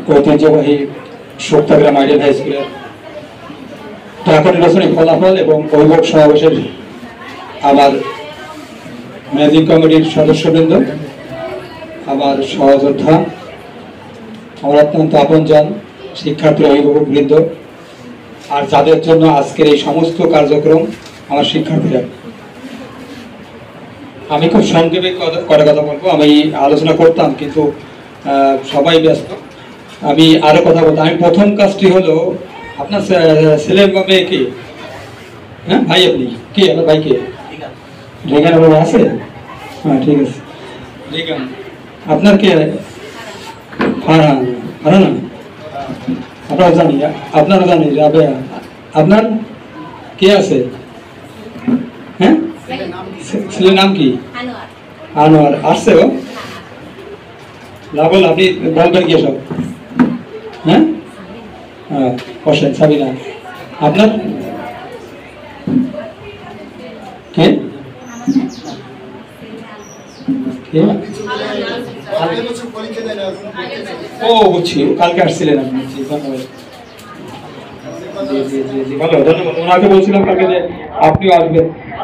ঐতিহ্যবাহী সপ্তাগ্রাম ideal high স্কুলের টাকা নির্বাচনী ফলাফল এবং অভিভাবক সমাবেশের আমার ম্যানেজিং কমিটির সদস্যবৃন্দ, আমার সহযোদ্ধা, আমার অত্যন্ত আপনজন শিক্ষার্থী অভিভাবক বৃন্দ, আর যাদের জন্য আজকের এই সমস্ত কার্যক্রম আমার শিক্ষার্থীরা, আমি খুব সংক্ষেপে করে কথা বলবো। আমি আলোচনা করতাম কিন্তু সবাই ব্যস্ত। আমি আরো কথা বলতাম। আমি প্রথম কাজটি হলো, আপনার ছেলে বা মেয়ে কে? হ্যাঁ ভাই, আপনি কে? আপনার ভাই কে? রেগান আছে? হ্যাঁ ঠিক আছে। রেগান আপনার কে? ফারহান। ফারহান আপনারা জানি, আপনারা জানি। রাবেয়া আপনার কে আছে? হ্যাঁ ছেলের নাম কি? আনোয়ার। আসছে ও? লাভল আপনি বলবেন কি সব? হ্যাঁ হ্যাঁ বসেন। সাবিনা আপনার কে? ও বুঝছি, কালকে আসছিলেন আপনি। ভালো, ধন্যবাদ। ওনাকে বলছিলাম কালকে যে আপনিও আসবেন।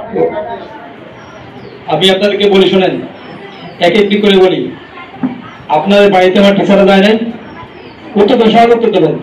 আমি আপনাদেরকে বলি, শোনেন, এক একটি করে বলি। আপনাদের বাড়িতে আমার টিচাররা যায় নাই? উত্তর দেবেন, সবাই উত্তর দেবেন।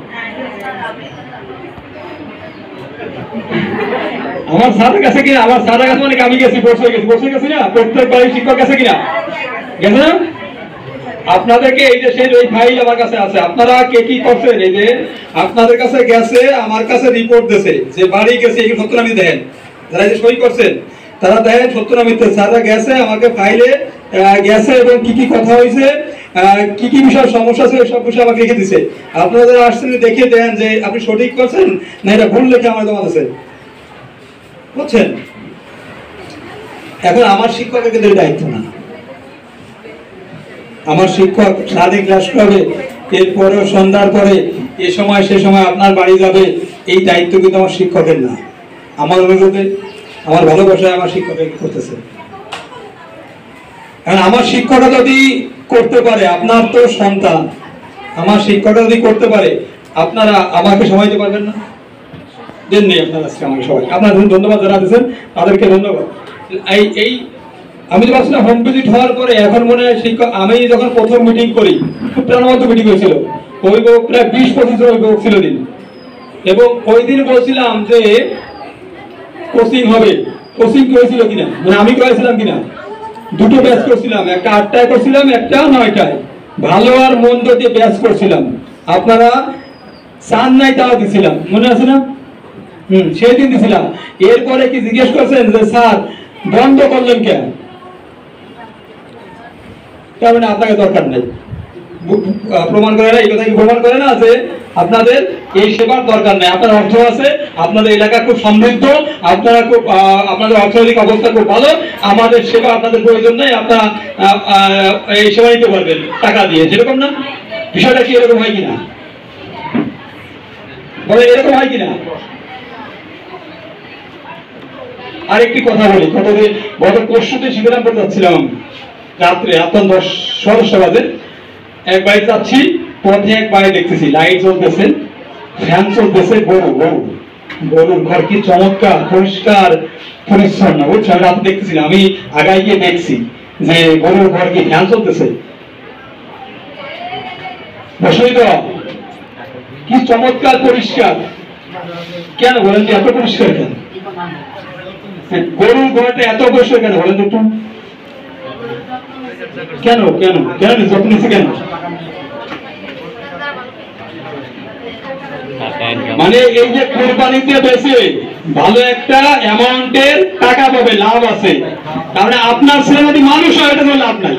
আমার স্যারের কাছে কিনা? আমার স্যারের কাছে মানে আমি গেছি, বসে গেছি না? প্রত্যেক বাড়ির শিক্ষক কাছে কিনা? গেছে না? আপনাদেরকে এই যে সেই ওই ফাইল আমার কাছে আছে। আপনারা কে কি করছেন? এই যে আপনাদের কাছে গেছে, আমার কাছে রিপোর্ট দিয়েছে যে বাড়ি গেছে, এই সত্যনামি দেখেন। যারা যে সই করছেন তারা দেখেন সত্যনামিতে স্যাররা গেছে, আমাকে ফাইলে গেছে এবং কি কি কথা হয়েছে, কি কি বিষয় সমস্যা আছে সব বিষয় আমাকে লিখে দিছে। আপনারা যারা আসছেন দেখে দেন যে আপনি সঠিক করছেন না এটা ভুল লিখে আমার জমা দিয়েছে, বুঝছেন? এখন আমার শিক্ষকের কিন্তু দায়িত্ব না। আমার শিক্ষক সারাদিন ক্লাস করবে, এরপরেও সন্ধ্যার পরে এ সময় সে সময় আপনার বাড়ি যাবে, এই দায়িত্ব কিন্তু আমার শিক্ষকের না। আমার অনুরোধে, আমার ভালোবাসায় আমার শিক্ষক করতেছে। কারণ আমার শিক্ষকরা যদি করতে পারে, আপনার তো সন্তান, আমার শিক্ষকরা যদি করতে পারে, আপনারা আমাকে সময় দিতে পারবেন না? দেন নেই আপনার আজকে আমাকে সবাই। আপনার ধন্যবাদ যারা দিয়েছেন তাদেরকে ধন্যবাদ। এই আমি তো ভাবছিলাম হোম ভিজিট হওয়ার পরে এখন মনে হয় শিক্ষক, আমি যখন প্রথম মিটিং করি খুব প্রাণবন্ত মিটিং হয়েছিল, অভিভাবক প্রায় 20-25 জন অভিভাবক ছিল দিন, এবং ওই দিন বলছিলাম যে কোচিং হবে। কোচিং হয়েছিল কিনা, মানে আমি করেছিলাম কিনা? দুটো ব্যাচ করছিলাম, একটা 8টায় করছিলাম, একটা 9টায়। ভালো আর মন্দ দিয়ে ব্যাচ করছিলাম। আপনারা চান নাই তাও দিছিলাম, মনে আছে না? সেই দিন দিছিলাম। এরপরে কি জিজ্ঞেস করছেন যে স্যার বন্ধ করলেন কেন? তার মানে আপনাকে দরকার নাই। প্রমাণ করে না, এই কথা কি প্রমাণ করে না যে আপনাদের এই সেবার দরকার নাই? আপনার অর্থ আছে, আপনাদের এলাকা খুব সমৃদ্ধ, আপনারা খুব, আপনাদের অর্থনৈতিক অবস্থা খুব ভালো, আমাদের সেবা আপনাদের প্রয়োজন নেই, আপনারা এই সেবা নিতে পারবেন টাকা দিয়ে। সেরকম না? বিষয়টা কি এরকম হয় কিনা বলে? এরকম হয় কিনা? আরেকটি কথা বলি, গত পরশুতে শিবরামপুর যাচ্ছিলাম রাত্রে, আপনার 10-10:30 বাজে। এক বাড়ি যাচ্ছি, পথে এক বাড়ি দেখতেছি লাইট জ্বলতেছে, ফ্যান চলতেছে, গরুর ঘর কি চমৎকার পরিষ্কার পরিচ্ছন্ন, বুঝছেন? রাতে দেখতেছি, আমি আগায় গিয়ে দেখছি যে গরুর ঘর কি ফ্যান চলতেছে। বসই তো কি চমৎকার পরিষ্কার। কেন বলেন এত পরিষ্কার কেন? গরুর ঘরটা এত পরিষ্কার কেন বলেন তো? কেন কেন কেন যত্ন নিচ্ছে কেন? মানে এই যে কোরবানিতে বেশি ভালো একটা অ্যামাউন্টের টাকা পাবে, লাভ আছে। তাহলে আপনার ছেলে যদি মানুষ হয় এটা লাভ নাই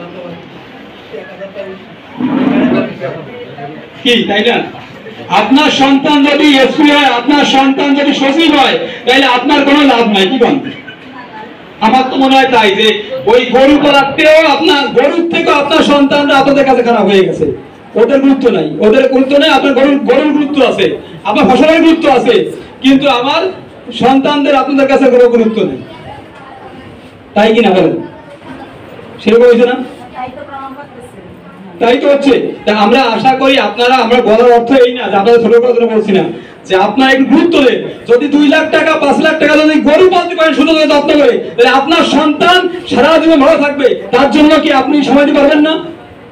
কি, তাই না? আপনার সন্তান যদি এসপি হয়, আপনার সন্তান যদি সচিব হয়, তাহলে আপনার কোনো লাভ নাই। কি বলেন? আমার তো মনে হয় তাই, যে ওই গরু পালাতেও আপনার, গরুর থেকে আপনার সন্তানরা আপনাদের কাছে খারাপ হয়ে গেছে। ওদের গুরুত্ব নাই, ওদের গুরুত্ব নেই। আপনার গরুর গুরুত্ব আছে, আপনার ফসলের গুরুত্ব আছে, কিন্তু আমার সন্তানদের আপনাদের কাছে কোনো গুরুত্ব নেই। তাই কিনা বলেন? সেরকম হয়েছে না? তাই তো হচ্ছে। তা আমরা আশা করি আপনারা, আমরা বলার অর্থ এই না যে আপনাদের ছোট করার জন্য বলছি না, যে আপনারা একটু গুরুত্ব দেন। যদি 2 লাখ টাকা 5 লাখ টাকা যদি গরু পালতে পারেন শুধু যত্ন করে, তাহলে আপনার সন্তান সারা জীবন ভালো থাকবে। তার জন্য কি আপনি সময় দিতে পারবেন না?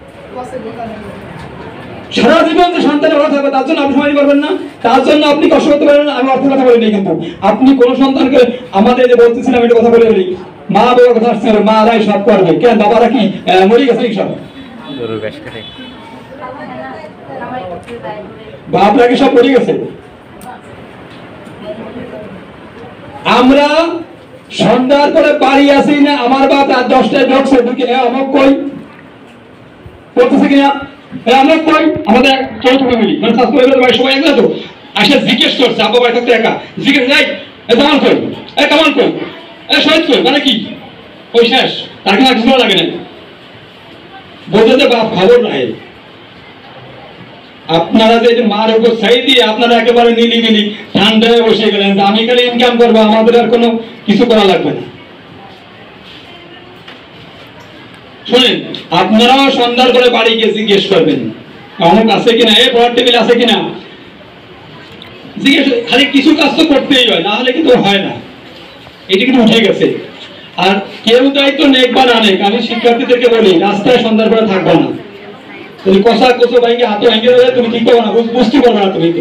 সারা জীবন যে সন্তান ভালো থাকবে তার জন্য আপনি সময় দিতে পারবেন না? তার জন্য আপনি কষ্ট করতে পারবেন না? আমি অর্থের কথা বলিনি, কিন্তু আপনি কোন সন্তানকে, আমাদের যে বলতেছিলাম এটা কথা বলে বলি, মা বাবার কথা আসছে, মারাই সব করবে, কেন বাবারা কি মরে গেছে সব? বাপরা কি সব মরে গেছে? আমরা সন্ধ্যার পরে বাড়ি আসি না, আমার বাপ রাত 10টায় ঢুকছে, ঢুকে অমক কই করতেছে কিনা, অমক কই, আমাদের চৌথ ফ্যামিলি মানে শাশু বাড়ি সবাই একলা তো, আসে জিজ্ঞেস করছে আব্বা বাড়ি থাকতে একা, জিজ্ঞেস যাই কামান কই, কামান কই, শহীদ কই, মানে কি ওই শেষ, তাকে আর কিছু লাগে না, বলতে যে বাপ খবর নাই। আপনারা যে মার উপর ছাই দিয়ে আপনারা একেবারে নিলি ঠান্ডায় বসে গেলেন, আমি খালি ইনকাম করবো, আমাদের আর কোনো কিছু করা লাগবে না। শুনেন, আপনারাও সন্ধ্যার পরে বাড়ি গিয়ে জিজ্ঞেস করবেন অমুক আছে কিনা, এ পড়ার টেবিল আছে কিনা, জিজ্ঞেস। খালি কিছু কাজ তো করতেই হয়, না হলে কিন্তু হয় না, এটা কিন্তু উঠে গেছে। আর কেউ দায়িত্ব নেক বা না নেক, আমি শিক্ষার্থীদেরকে বলি রাস্তায় সন্ধ্যার পরে থাকবো না। তুমি কষা কষো ভাইকে হাতে ভেঙে দেবে, তুমি ঠিক পাবো না, বুঝতে পারবে না তুমি।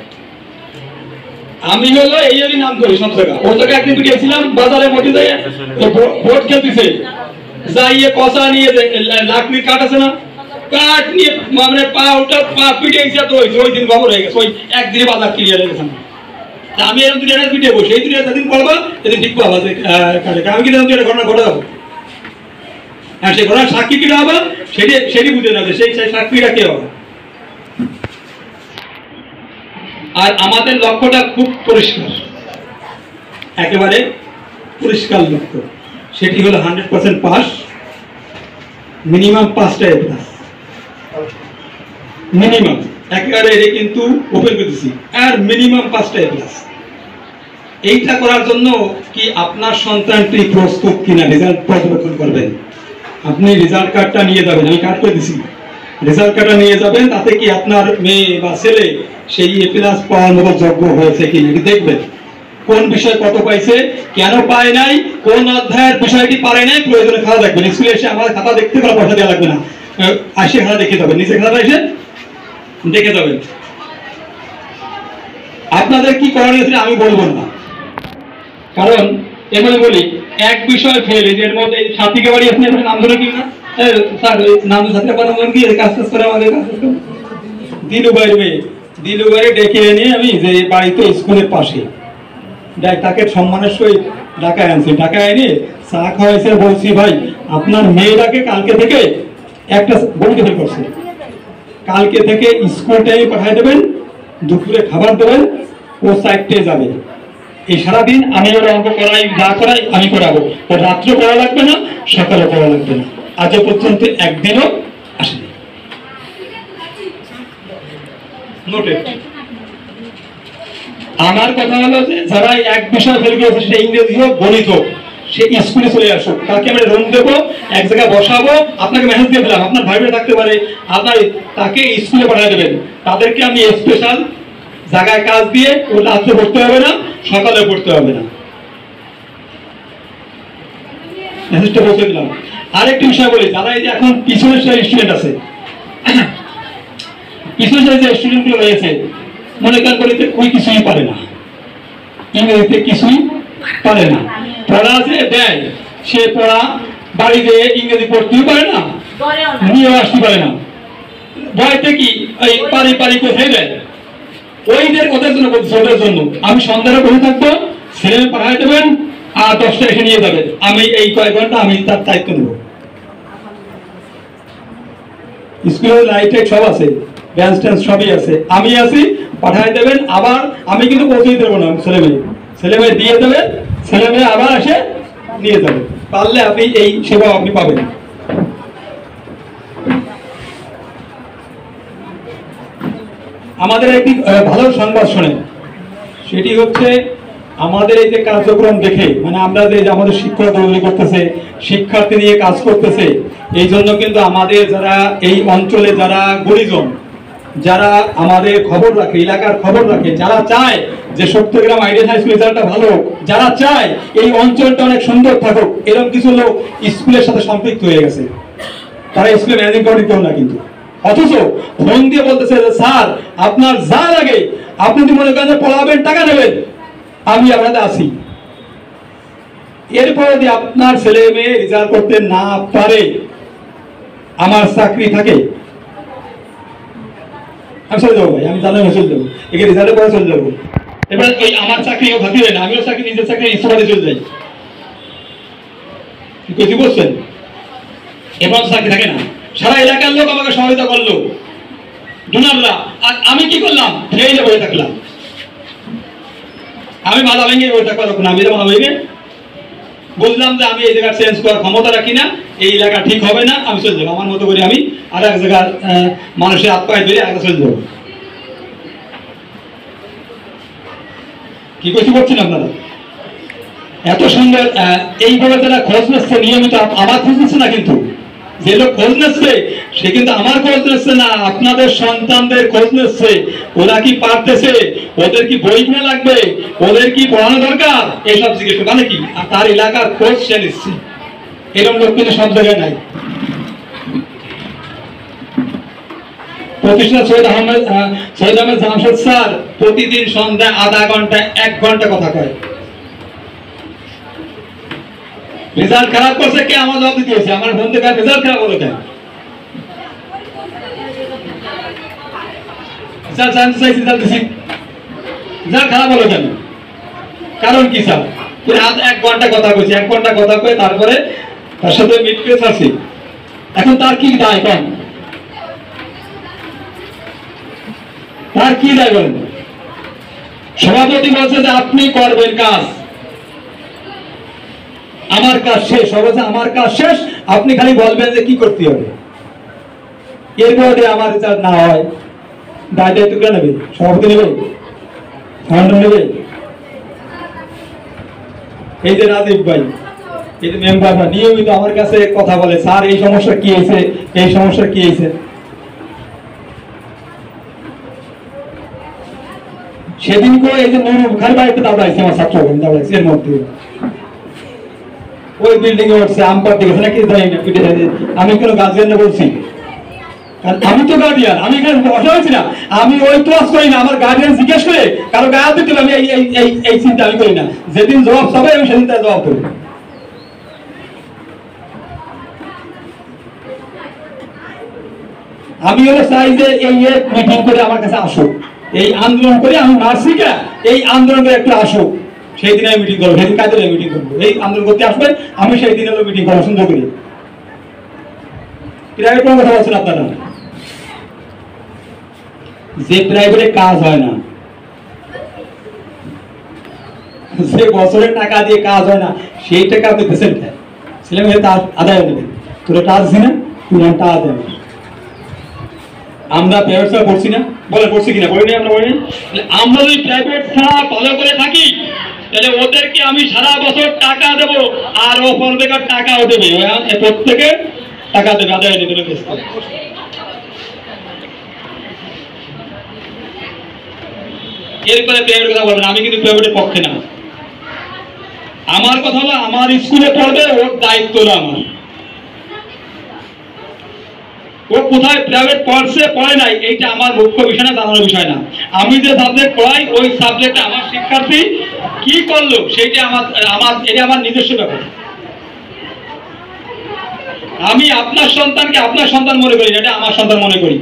আমি হলো এই নাম করি সব জায়গা, ওই জায়গায় একদিন গেছিলাম বাজারের মধ্যে যাই, ভোট খেলতেছে, যাইয়ে কষা নিয়ে লাকড়ির কাঠ আছে না, কাঠ নিয়ে মানে পা পিঠে তো ওই দিন খবর হয়ে গেছে, ওই একদিনে বাজার ক্লিয়ার হয়ে গেছে। আমি এরকম দুটো পিঠে বসে এই দুটো যেদিন করবো সেদিন ঠিক পাবো, আমি কিন্তু ঘটনা ঘটে যাবো। হ্যাঁ, সেই ঘটনার সাক্ষী কিনা হবে সেটি বুঝে নেবে, সেই সাক্ষীটা কে হবে। আর আমাদের লক্ষ্যটা খুব পরিষ্কার, একেবারে পরিষ্কার লক্ষ্য, সেটি হলো 100% পাস, মিনিমাম 5টা এ প্লাস, মিনিমাম একেবারে এটা কিন্তু ওপেন করতেছি, আর মিনিমাম 5টা এ প্লাস। এইটা করার জন্য কি আপনার সন্তানটি প্রস্তুত কিনা রেজাল্ট পর্যবেক্ষণ করবেন। আপনি রেজাল্ট কার্ডটা নিয়ে যাবেন, আমি কার্ড করে দিছি, রেজাল্ট কার্ডটা নিয়ে যাবেন, তাতে কি আপনার মেয়ে বা ছেলে সেই এ প্লাস পাওয়ার মতো যোগ্য হয়েছে কিনা দেখবেন। কোন বিষয় কত পাইছে, কেন পায় নাই, কোন অধ্যায়ের বিষয়টি পারে নাই, প্রয়োজনে খাতা দেখবেন। স্কুলে এসে আমার খাতা দেখতে কোনো পয়সা দেওয়া লাগবে না, আসে খাতা দেখে যাবেন, নিজে খাতা এসে দেখে যাবেন। আপনাদের কি করা নিয়েছিল আমি বলবো না, কারণ এখানে বলি এক বিষয় ফেল, এর মধ্যে সাথীকে বাড়ি আপনি নাম ধরে কি না স্যার, নাম সাথে পারে মন কি কাজ করে আমাদের কাজ দিলুবাইয়ের মেয়ে, দিলুবাইয়ে ডেকে এনে আমি যে বাড়িতে স্কুলের পাশে তাকে সম্মানের সহিত ঢাকায় আনছি, ঢাকায় এনে চা খাওয়াইছে, বলছি ভাই আপনার মেয়েটাকে কালকে থেকে একটা বলতে ফেল করছে, কালকে থেকে স্কুল টাইমে পাঠিয়ে দেবেন, দুপুরে খাবার দেবেন, ও 4টে যাবে। এই সারাদিন আমি ওর অঙ্ক করাই, যা করাই আমি করাবো, ও রাত্রে করা লাগবে না, সকালে করা লাগবে না। আজ পর্যন্ত একদিনও আসেনি। নোটেড। আমার কথা হলো যে যারা এক বিষয় ফেল করেছে, সেটা ইংরেজি হোক গণিত হোক, সে স্কুলে চলে আসুক, তাকে আমরা রুম দেবো, এক জায়গায় বসাবো, আপনাকে মেসেজ দিয়ে দিলাম, আপনার ভাই বোন থাকতে পারে, আপনার তাকে স্কুলে পাঠিয়ে দেবেন, তাদেরকে আমি স্পেশাল জায়গায় কাজ দিয়ে ও রাত্রে পড়তে হবে না, সকালে পড়তে হবে না, মেসেজটা বসে দিলাম। আরেকটি বিষয় বলি, যারা এই যে এখন পিছনের স্টুডেন্ট আছে, পিছনের যে স্টুডেন্ট গুলো রয়েছে, মনে করেন ওই কিছুই পারে না, ইংরেজিতে কিছুই পারে না, পড়া যে দেয় সে পড়া বাড়িতে ইংরেজি পড়তেও পারে না, নিয়েও আসতে পারে না, ভয়তে কি এই পারি পারি কোথায় দেয়, ওইদের ওদের জন্য বলছি, ওদের জন্য আমি সন্ধ্যারে বসে থাকবো, ছেলে পাঠাই দেবেন, আর 10টা এসে নিয়ে যাবেন, আমি এই কয়েক ঘন্টা আমি তার দায়িত্ব নেব। স্কুলের লাইট সব আছে, বেঞ্চ টেঞ্চ সবই আছে, আমি আছি, পাঠাই দেবেন, আবার আমি কিন্তু পৌঁছে দেবো না, ছেলে মেয়ে দিয়ে দেবেন, ছেলে মেয়ে আবার এসে নিয়ে যাবে, পারলে আপনি এই সেবা আপনি পাবেন। আমাদের একটি ভালো সংবাদ শোনেন, সেটি হচ্ছে আমাদের এই যে কার্যক্রম দেখে মানে আমরা যে আমাদের শিক্ষক তৈরি করতেছে, শিক্ষার্থী নিয়ে কাজ করতেছে, এই জন্য কিন্তু আমাদের যারা এই অঞ্চলে যারা গুণীজন, যারা আমাদের খবর রাখে, এলাকার খবর রাখে, যারা চায় যে সত্যগ্রাম আইডিয়াল হাই স্কুল রেজাল্টটা ভালো, যারা চায় এই অঞ্চলটা অনেক সুন্দর থাকুক, এরকম কিছু লোক স্কুলের সাথে সম্পৃক্ত হয়ে গেছে। তারা স্কুলে ম্যানেজিং কমিটি কেউ না, কিন্তু অথচ ফোন দিয়ে বলতেছে যে স্যার আপনার যা লাগে আপনি যদি মনে করেন পড়াবেন, টাকা নেবেন, আমি আপনাদের আছি। এরপরে যদি আপনার ছেলে মেয়ে রেজাল্ট করতে না পারে, আমার চাকরি থাকে, আমি চলে যাবো ভাই, আমি জানাই চলে যাবো, এখানে রেজাল্টের পরে চলে যাবো। এবার ওই আমার চাকরিও খাতি হয় না, আমিও চাকরি নিজের চাকরি ইস্তফাতে চলে যাই, কি বলছেন? এবার চাকরি থাকে না, সারা এলাকার লোক আমাকে সহায়তা করলো, ডোনাররা, আর আমি কি করলাম? ট্রেনে বসে থাকলাম। আমি মাথা ভেঙে বসে থাকবো না, আমি মাথা ভেঙে বুঝলাম যে আমি এই জায়গা চেঞ্জ করার ক্ষমতা রাখি না, এই এলাকা ঠিক হবে না, আমি চলে যাবো। আমার মতো করে আমি আর এক জায়গার মানুষের হাত পায়ে ধরে আগে চলে যাবো। কি করছি করছেন আপনারা? এত সুন্দর এইভাবে যারা খোঁজ নিচ্ছে নিয়মিত, আমার খোঁজ নিচ্ছে না, কিন্তু যে লোক খোঁজ নিচ্ছে সে কিন্তু আমার খোঁজ নিচ্ছে না, আপনাদের সন্তানদের খোঁজ নিচ্ছে। ওরা কি পারতেছে, ওদের কি বই কিনা লাগবে, ওদের কি পড়ানো দরকার, এইসব জিজ্ঞেস মানে কি, আর তার এলাকার খোঁজ সে নিচ্ছে। এরকম লোক কিন্তু সব জায়গায় নাই। প্রতিষ্ঠা সৈয়দ আহমেদ জামশেদ স্যার প্রতিদিন সন্ধ্যায় আধা ঘন্টা 1 ঘন্টা কথা কয়। রেজাল্ট খারাপ করছে কে? আমার জবাব দিতে হয়েছে, আমার ফোন থেকে রেজাল্ট খারাপ হলো কেন? স্যার জানতে চাইছি, রেজাল্ট খারাপ হলো কেন, কারণ কি স্যার? 1 ঘন্টা কথা কইছি, 1 ঘন্টা কথা কয়ে তারপরে তার সাথে মিট করে ছাড়ছি। এখন তার কি দায় কম? তার কি দায় বলেন? সভাপতি বলছে যে আপনি করবেন কাজ, আমার কাজ শেষ, অবশ্যই আমার কাজ শেষ, আপনি খালি বলবেন যে কি করতে হবে। এরপরে আমার রেজাল্ট না হয় দায়িত্ব কে নেবে? সভাপতি নেবে, ফান্ড নেবে। এই যে রাজীব ভাই, এই যে মেম্বাররা নিয়মিত আমার কাছে কথা বলে, স্যার এই সমস্যা কি হয়েছে, এই সমস্যা কি হয়েছে। সেদিন করে এই যে নুরু বুখারি বাড়িতে দাঁড়াইছে, আমার ছাত্র দাঁড়াইছে, এর মধ্যে ওই বিল্ডিং এ উঠছে, আমপার দেখেছে নাকি জানি না, আমি কোনো গার্জিয়ান বলছি, আমি তো গার্ডিয়ান, আমি এখানে বসা হয়েছি না, আমি ওই ক্লাস করি না, আমার গার্ডিয়ান জিজ্ঞেস করে কারো গায়ে দিতে আমি এই চিন্তা আমি করি না, যেদিন জবাব হবে আমি সেদিন তার জবাব দেবো। আমি হলো চাই যে এই মিটিং করে আমার কাছে আসুক, এই আন্দোলন করে আমি মারছি কে, এই আন্দোলন করে একটু আসুক, সেই দিন আমি মিটিং করবো, সেদিন কাজে মিটিং করবো, এই আন্দোলন করতে আসবে, আমি সেই দিন হলো মিটিং করবো সুন্দর করি। প্রাইভেট কোনো কথা বলছেন আপনারা? যে প্রাইভেটে কাজ হয় না, যে বছরের টাকা দিয়ে কাজ হয় না, সেই টাকা আপনি পেছেন খায়, ছেলে মেয়ে তা আদায় নেবেন, তোরা টাকা দিছি না, তুই টাকা দেবেন। আমরা প্রাইভেট ছাড়া পড়ছি না, বলে পড়ছি কিনা? পড়িনি, আমরা পড়িনি। আমরা যদি প্রাইভেট ছাড়া ভালো করে থাকি, তাহলে ওদেরকে আমি সারা বছর টাকা দেবো, আর ও পড়বেকার টাকাও দেবে, প্রত্যেকে টাকা দেবে, আদায় নেবে। এরপরে প্রাইভেট কথা বলবেন, আমি কিন্তু প্রাইভেটের পক্ষে না। আমার কথা হলো আমার স্কুলে পড়বে, ওর দায়িত্ব হলো আমার। ও কোথায় প্রাইভেট পড়ছে পড়ে নাই এইটা আমার মুখ্য বিষয় না, জানানোর বিষয় না। আমি যে সাবজেক্ট পড়াই ওই সাবজেক্টে আমার শিক্ষার্থী কি করলো সেইটা এটা আমার নিজস্ব ব্যাপার। আমি আপনার সন্তানকে আপনার সন্তান মনে করি না, এটা আমার সন্তান মনে করি।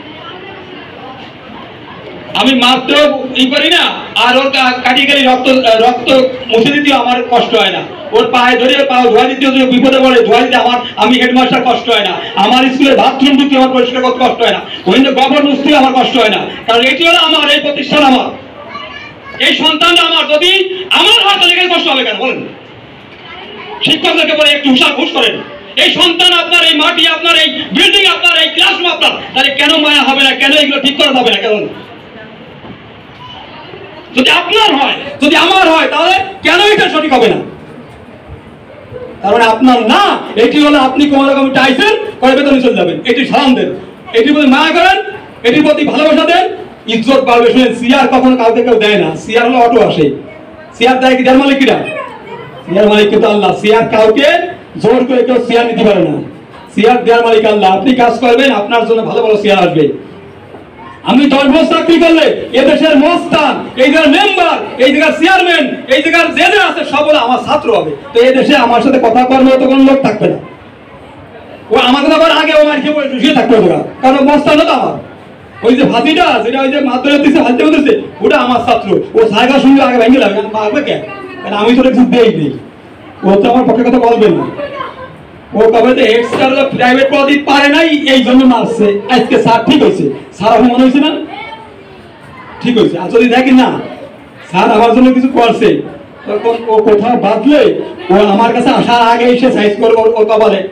আমি মাত্র ই করি না, আর ওর কাটি কাটি রক্ত মুছে দিতেও আমার কষ্ট হয় না, ওর পায়ে ধরে পা ধোয়া দিতেও বিপদে পড়ে ধোয়া দিতে আমি হেডমাস্টার কষ্ট হয় না, আমার স্কুলের বাথরুম দিতে আমার পরিষ্কার করতে কষ্ট হয় না, ওই গোবর মুছতে আমার কষ্ট হয় না, কারণ এটি হলো আমার, এই প্রতিষ্ঠান আমার, এই সন্তানটা আমার। যদি আমার হয় তাহলে এখানে কষ্ট হবে কেন বলেন? শিক্ষকদেরকে বলে একটু হুঁশ করেন, এই সন্তান আপনার, এই মাটি আপনার, এই বিল্ডিং আপনার, এই ক্লাসরুম আপনার, তাহলে কেন মায়া হবে না, কেন এগুলো ঠিক করা যাবে না, কেন? যদি আপনার হয়, যদি আমার হয়, তাহলে কেন এটা সঠিক হবে না? তার মানে আপনার না, এটি হলো আপনি কোন রকম চাইছেন, করে বেতনে চলে যাবেন, এটি সালাম দেন, এটির প্রতি মায়া করেন, এটির প্রতি ভালোবাসা দেন, ইজ্জত বাড়বে। শুনেন, সিয়ার কখনো কাউকে কেউ দেয় না, সিয়ার হলো অটো আসে, সিয়ার দেয় কি? যার মালিকরা, সিয়ার মালিক কিন্তু আল্লাহ। সিয়ার কাউকে জোর করে কেউ সিয়ার নিতে পারে না, সিয়ার দেওয়ার মালিক আল্লাহ। আপনি কাজ করবেন, আপনার জন্য ভালো ভালো সিয়ার আসবে। আমি 10 বছর চাকরি করলে এদেশের মস্তান, এই জায়গার মেম্বার, এই জায়গার চেয়ারম্যান, এই জায়গার যে যে আছে সব হলো আমার ছাত্র হবে। তো এই দেশে আমার সাথে কথা করার মতো কোনো লোক থাকবে না। ও আমাদের আবার আগে ও মার খেয়ে শুয়ে থাকবে ওরা, কারণ মস্তান হতো আমার। ওই যে ভাতিটা, যেটা ওই যে মাধ্যমে দিচ্ছে, ভাতে দিচ্ছে, ওটা আমার ছাত্র। ও জায়গা শুনলে আগে ভেঙে লাগবে, মারবে কেন? কারণ আমি তো কিছু দেই নেই, ও তো আমার পক্ষে কথা বলবেন না। ও কবে তো এক্সট্রা প্রাইভেট পড়া দিতে পারে নাই, এই জন্য মারছে। আজকে স্যার ঠিক হয়েছে, স্যার অপমান হয়েছে না? ঠিক হয়েছে। আর যদি দেখি না স্যার আমার জন্য কিছু করছে, তখন ও কোথাও বাঁধলে ও আমার কাছে আসার আগে এসে সাইজ করবো ওর কপালে।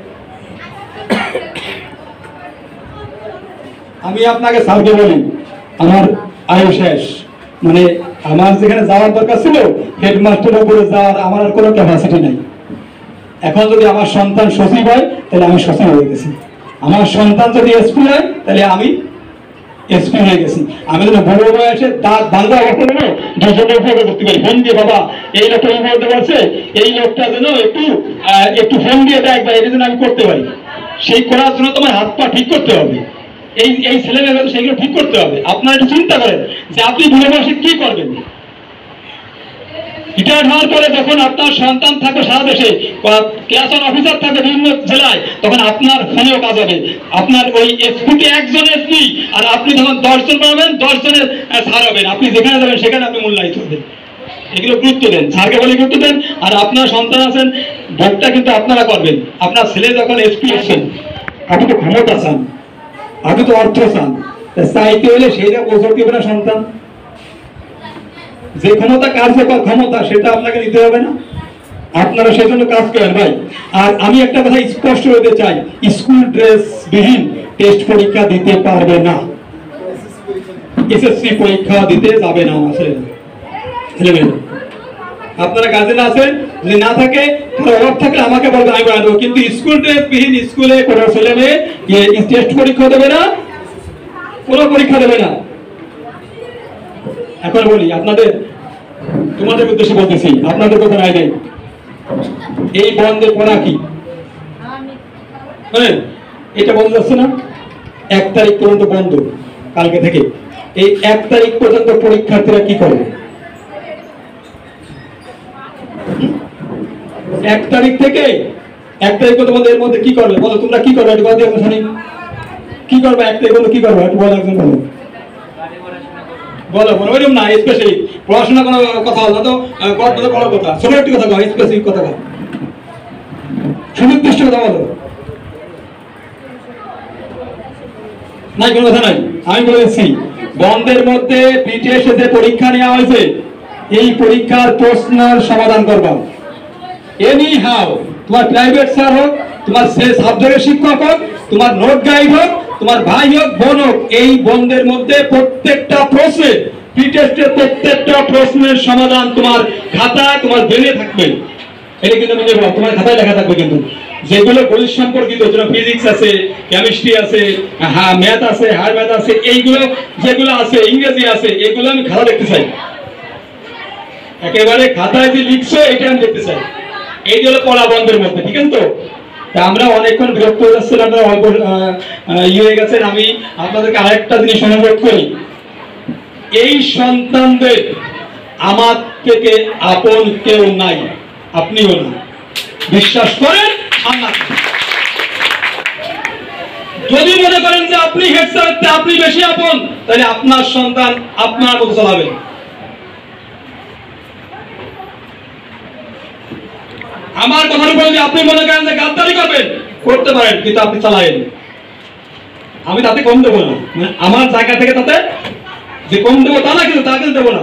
আমি আপনাকে স্যারকে বলি, আমার আয়ু শেষ, মানে আমার যেখানে যাওয়ার দরকার ছিল হেডমাস্টারের উপরে যাওয়ার আমার আর কোনো ক্যাপাসিটি নাই। এখন যদি আমার সন্তান সচিব হয়, তাহলে আমি সচিব হয়ে গেছি। আমার সন্তান যদি এসপি হয়, তাহলে আমি এসপি হয়ে গেছি। আমি যদি বড় বয়সে তার বাংলা দুজনের উপরে করতে পারি, ফোন দিয়ে, বাবা এই লোকটা বলতে পারছে, এই লোকটা যেন একটু ফোন দিয়ে দেখ, বা এটা যেন আমি করতে পারি। সেই করার জন্য তোমার হাত পা ঠিক করতে হবে, এই ছেলেমেয়েরা সেইগুলো ঠিক করতে হবে। আপনারা একটু চিন্তা করেন যে আপনি বুড়ো বয়সে কি করবেন। রিটায়ার্ড হওয়ার পরে যখন আপনার সন্তান থাকবে সারা দেশে, ক্লাস ওয়ান অফিসার থাকবে বিভিন্ন জেলায়, তখন আপনার ফোনেও কাজ হবে। আপনার ওই এসপিকে একজন এসপি, আর আপনি যখন 10 জন পাবেন, 10 জনের ছাড় হবেন। আপনি যেখানে যাবেন সেখানে আপনি মূল্যায়িত হবেন। এগুলো গুরুত্ব দেন, স্যারকে বলে গুরুত্ব দেন। আর আপনার সন্তান আছেন, ভোটটা কিন্তু আপনারা করবেন। আপনার ছেলে যখন এসপি আসছেন, আপনি তো ক্ষমতা চান, আপনি তো অর্থ চান, চাইতে হলে সেইটা পৌঁছতে হবে না সন্তান। যে ক্ষমতা, কার্যকর ক্ষমতা, সেটা আপনাকে নিতে হবে না? আপনারা সেজন্য কাজ করেন ভাই। আর আমি একটা কথা স্পষ্ট করতে চাই, স্কুল ড্রেস বিহীন টেস্ট পরীক্ষা দিতে পারবে না, এসএসসি পরীক্ষা দিতে যাবে না আমার ছেলেমেয়েরা। আপনারা গার্জেন আছেন, যদি না থাকে তাহলে অভাব থাকলে আমাকে বলবেন, আমি বানিয়ে দেবো। কিন্তু স্কুল ড্রেস বিহীন স্কুলে কোনো ছেলে মেয়ে টেস্ট পরীক্ষা দেবে না, কোনো পরীক্ষা দেবে না। এখন বলি আপনাদের, তোমাদের উদ্দেশ্যে বলতেছি, আপনাদের কথা নাই নেই। এই বন্ধের পড়া কি হ্যাঁ, এটা বন্ধ যাচ্ছে না? 1 তারিখ পর্যন্ত বন্ধ, কালকে থেকে। এই 1 তারিখ পর্যন্ত পরীক্ষার্থীরা কি করবে? 1 তারিখ থেকে 1 তারিখ পর্যন্ত এর মধ্যে কি করবে বলো? তোমরা কি করবে একটু বলো দেখো শুনি। কি করবে 1 তারিখ পর্যন্ত কি করবে একটু বলো, একজন বলো। বলো বলো, ওইরকম না স্পেশালি পড়াশোনা কোনো কথা হল না তো, বড় কথা, ছোট একটি কথা বলো, স্পেসিফিক কথা বলো, সুনির্দিষ্ট কথা বলো। নাই, কোনো কথা নাই। আমি বলেছি বন্ধের মধ্যে বিটিএসে যে পরীক্ষা নেওয়া হয়েছে, এই পরীক্ষার প্রশ্নের সমাধান করবা। এনি হাউ, তোমার প্রাইভেট স্যার হোক, তোমার সাবজেক্টের শিক্ষক হোক, তোমার নোট গাইড হোক, তোমার ভাই হোক, বোন হোক, এই বন্ধের মধ্যে প্রত্যেকটা প্রশ্নে, প্রিটেস্টের প্রত্যেকটা প্রশ্নের সমাধান তোমার খাতায়, তোমার ব্রেনে থাকবে। এটা কিন্তু আমি বলবো, তোমার খাতায় লেখা থাকবে। কিন্তু যেগুলো গণিত সম্পর্কিত, ফিজিক্স আছে, কেমিস্ট্রি আছে, ম্যাথ আছে, হায়ার ম্যাথ আছে, এইগুলো যেগুলো আছে, ইংরেজি আছে, এগুলো আমি খাতা দেখতে চাই। একেবারে খাতায় যে লিখছো এটা আমি দেখতে চাই। এই হলো পড়া বন্ধের মধ্যে, ঠিক আছে তো? আমরা অনেকক্ষণ বিরক্ত হয়ে যাচ্ছেন, আপনারা অল্প হয়ে গেছেন। আমি আপনাদেরকে আরেকটা জিনিস অনুরোধ করি, এই সন্তানদের আমার থেকে আপন কেউ নাই, আপনিও না। বিশ্বাস করেন আল্লাহ। যদি মনে করেন যে আপনি হেড স্যার, আপনি বেশি আপন, তাহলে আপনার সন্তান আপনার মতো চালাবেন। আমার কথার উপরে যদি আপনি মনে করেন যে গাদ্দারি করবেন, করতে পারেন, কিন্তু আপনি চালাবেন। আমি তাতে কম দেবো না, আমার জায়গা থেকে তাতে যে কম দেবো তা না, কিন্তু তা কিন্তু দেবো না।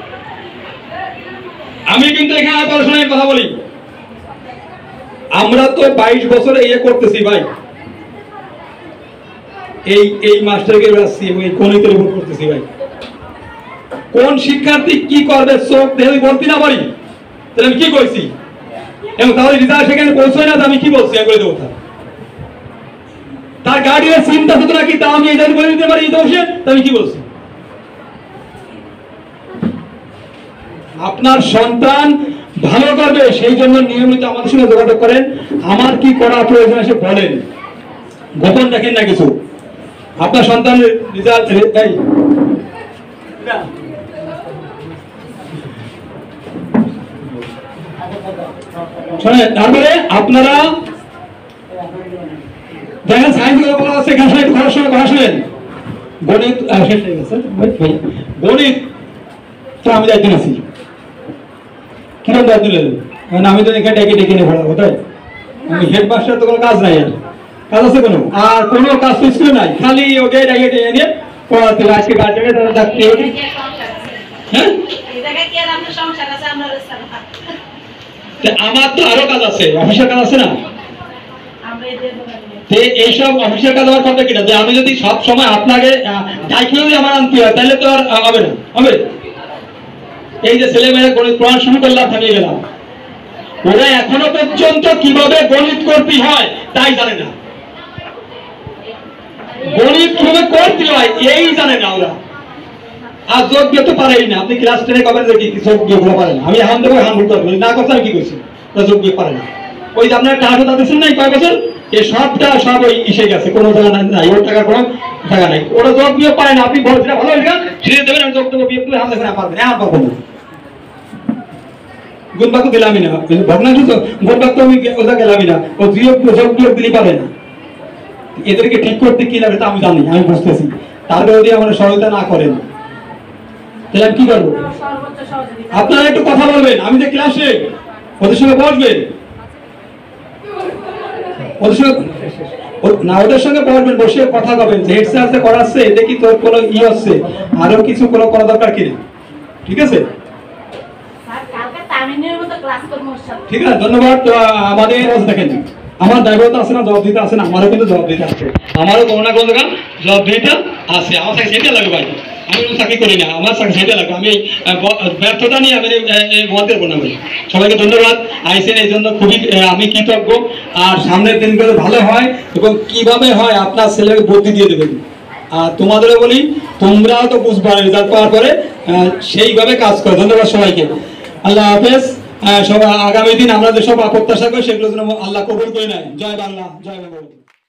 আমি কিন্তু এখানে পড়াশোনার কথা বলি, আমরা তো 22 বছরে ইয়ে করতেছি ভাই, এই মাস্টারকে রাখছি, এই গণিতের উপর করতেছি ভাই। কোন শিক্ষার্থী কি করবে চোখ দেখে বলতে না পারি, তাহলে আমি কি কইছি, এবং তাহলে রেজাল্ট সেখানে পৌঁছয় না, আমি কি বলছি এগুলো দেবো তার গার্ডিয়ানের চিন্তা হতো নাকি, তা আমি এই বলে দিতে পারি দোষে, আমি কি বলছি। আপনার সন্তান ভালো করবে সেই জন্য নিয়মিত আমাদের সঙ্গে যোগাযোগ করেন, আমার কি করা প্রয়োজন এসে বলেন, গোপন রাখেন না কিছু। আপনার সন্তানের রেজাল্ট শোনেন, তারপরে আপনারা দেখেন সায়েন্স বলা আছে, এখানে একটু ঘরের সঙ্গে কথা শোনেন। গণিত শেষ হয়ে গেছে, গণিত তো আমি দায়িত্ব নিয়েছি। কিরকম দায়িত্ব নিলেন? মানে আমি তো এখানে ডেকে ডেকে নিয়ে পড়াবো, তাই আমি হেডমাস্টার তো কোনো কাজ নাই, আর কাজ আছে কোনো, আর কোনো কাজ তো স্কুলে নাই, খালি ওকে ডেকে ডেকে নিয়ে পড়াতে হবে। আজকে কাজ জায়গায় তারা ডাকতে হবে। হ্যাঁ, আমার তো আরো কাজ আছে, অফিসের কাজ আছে না, এইসব অফিসের কাজ আমার কথা কিনা, যে আমি যদি সব সময় আপনাকে দায়িত্ব যদি আমার আনতে হয় তাহলে তো আর হবে না। হবে এই যে ছেলে মেয়েরা গণিত পড়ানো শুরু করলাম, থামিয়ে গেলাম, ওরা এখনো পর্যন্ত কিভাবে গণিত করতে হয় তাই জানে না, গণিত কিভাবে করতে হয় এই জানে না ওরা, আর যোগ দিয়ে তো পারেই না। আপনি ক্লাস 10-এ কবেন যে কি যোগ দিয়ে গুলো পারেন, আমি এখন দেবো এখন ভুল করবো না, কথা কি করছি, যোগ দিয়ে পারে না। ওই যে আপনার টাকা দিচ্ছেন না কয় বছর, এই সবটা সব ওই এসে গেছে, কোনো টাকা নাই, ওর টাকা কোনো টাকা নাই, ওরা যোগ দিয়ে পারে না। আপনি বলছেন ভালো হয়ে গেল ছিঁড়ে দেবেন, আমি যোগ দেবো, বিয়ে করলে হাম দেখবেন পারবেন, আর পারবো না। গুণবাক্য দিলামই না, ভগ্নাংশ তো গুণবাক্য আমি ওটা গেলামই না, ও যোগ বিয়োগ দিলে পারে না। এদেরকে ঠিক করতে কি লাগে তা আমি জানি, আমি বুঝতেছি, তারপরে যদি আমার সহায়তা না করেন তাহলে আমি কি করবো? আপনারা একটু কথা বলবেন, আমি যে ক্লাসে ওদের সঙ্গে বসবেন, ওদের সঙ্গে না, ওদের সঙ্গে বসবেন, বসে কথা বলবেন, যে হেড স্যার করাচ্ছে দেখি তোর কোনো ই হচ্ছে, আরো কিছু কোনো করা দরকার কিনা, ঠিক আছে? ঠিক আছে, ধন্যবাদ। তো আমাদের দেখেন আমার দায়বদ্ধতা আছে না, জবাব দিতে আছে না, আমারও কিন্তু জবাব দিতে আছে, আমারও কোনো না কোনো জায়গা জবাব দিতে আছে, আমার সাথে সেটা লাগবে ভাই, আমি চাকরি করি না, আমার সাথে সেটা লাগবে, আমি ব্যর্থতা নিয়ে আমি বলতে পারবো না। সবাইকে ধন্যবাদ আইসেন, এই জন্য খুবই আমি কৃতজ্ঞ। আর সামনের দিনগুলো ভালো হয় এবং কিভাবে হয় আপনার ছেলেকে বুদ্ধি দিয়ে দেবেন। আর তোমাদেরও বলি, তোমরাও তো বুঝবা রেজাল্ট পাওয়ার পরে সেইভাবে কাজ করো। ধন্যবাদ সবাইকে, আল্লাহ হাফেজ। সবাই আগামী দিন আমরা যেসব প্রত্যাশা করি সেগুলো যেন আল্লাহ কবুল করে নেয়। জয় বাংলা, জয় বাংলা।